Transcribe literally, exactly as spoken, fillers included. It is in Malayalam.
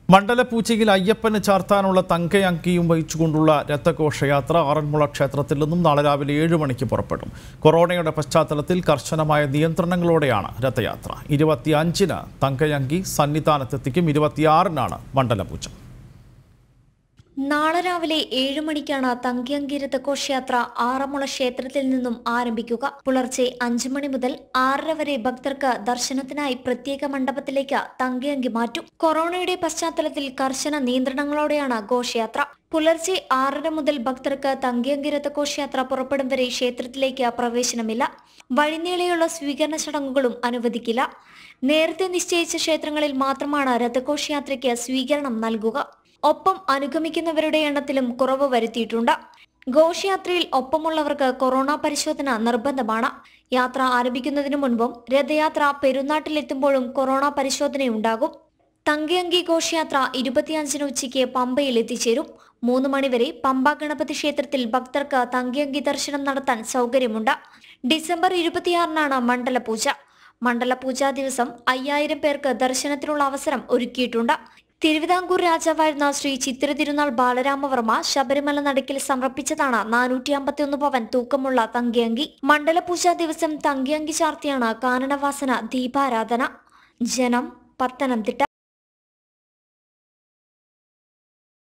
മണ്ഡലപൂജയിൽ അയ്യപ്പന് ചാർത്താനുള്ള തങ്കയങ്കിയും വഹിച്ചുകൊണ്ടുള്ള രഥഘോഷയാത്ര ആറന്മുള ക്ഷേത്രത്തിൽ നിന്നും നാളെ രാവിലെ ഏഴ് മണിക്ക് പുറപ്പെടും. കൊറോണയുടെ പശ്ചാത്തലത്തിൽ കർശനമായ നിയന്ത്രണങ്ങളോടെയാണ് രഥയാത്ര. ഇരുപത്തിയഞ്ചിന് തങ്കയങ്കി സന്നിധാനത്തെത്തിക്കും. ഇരുപത്തിയാറിനാണ് മണ്ഡലപൂജ. നാളെ രാവിലെ ഏഴു മണിക്കാണ് തങ്കയങ്കി രഥഘോഷയാത്ര ആറന്മുള ക്ഷേത്രത്തിൽ നിന്നും ആരംഭിക്കുക. പുലർച്ചെ അഞ്ചു മണി മുതൽ ആറര വരെ ഭക്തർക്ക് ദർശനത്തിനായി പ്രത്യേക മണ്ഡപത്തിലേക്ക് തങ്കയങ്കി മാറ്റും. കൊറോണയുടെ പശ്ചാത്തലത്തിൽ കർശന നിയന്ത്രണങ്ങളോടെയാണ് ഘോഷയാത്ര. പുലർച്ചെ ആറര മുതൽ ഭക്തർക്ക് തങ്കയങ്കി രഥഘോഷയാത്ര പുറപ്പെടും വരെ ക്ഷേത്രത്തിലേക്ക് പ്രവേശനമില്ല. വഴിനീളെയുള്ള സ്വീകരണ ചടങ്ങുകളും അനുവദിക്കില്ല. നേരത്തെ നിശ്ചയിച്ച ക്ഷേത്രങ്ങളിൽ മാത്രമാണ് രഥഘോഷയാത്രയ്ക്ക് സ്വീകരണം നൽകുക. ഒപ്പം അനുഗമിക്കുന്നവരുടെ എണ്ണത്തിലും കുറവ് വരുത്തിയിട്ടുണ്ട്. ഘോഷയാത്രയിൽ ഒപ്പമുള്ളവർക്ക് കൊറോണ പരിശോധന നിർബന്ധമാണ്. യാത്ര ആരംഭിക്കുന്നതിനു മുൻപും രഥയാത്ര പെരുന്നാട്ടിലെത്തുമ്പോഴും കൊറോണ പരിശോധനയുണ്ടാകും. തങ്കയങ്കി ഘോഷയാത്ര ഇരുപത്തിയഞ്ചിന് ഉച്ചയ്ക്ക് പമ്പയിൽ എത്തിച്ചേരും. മൂന്ന് മണിവരെ പമ്പ ഗണപതി ക്ഷേത്രത്തിൽ ഭക്തർക്ക് തങ്കയങ്കി ദർശനം നടത്താൻ സൗകര്യമുണ്ട്. ഡിസംബർ ഇരുപത്തിയാറിനാണ് മണ്ഡലപൂജ. മണ്ഡലപൂജാ ദിവസം അയ്യായിരം പേർക്ക് ദർശനത്തിനുള്ള അവസരം ഒരുക്കിയിട്ടുണ്ട്. തിരുവിതാംകൂർ രാജാവായിരുന്ന ശ്രീ ചിത്തിര തിരുനാൾ ബാലരാമവർമ്മ ശബരിമല നടക്കിൽ സമർപ്പിച്ചതാണ് നാനൂറ്റി അമ്പത്തി ഒന്ന് പവൻ തൂക്കമുള്ള തങ്കയങ്കി. മണ്ഡലപൂജാ ദിവസം തങ്കയങ്കി ചാർത്തിയാണ് കാനനവാസന ദീപാരാധന. ജനം, പത്തനംതിട്ട.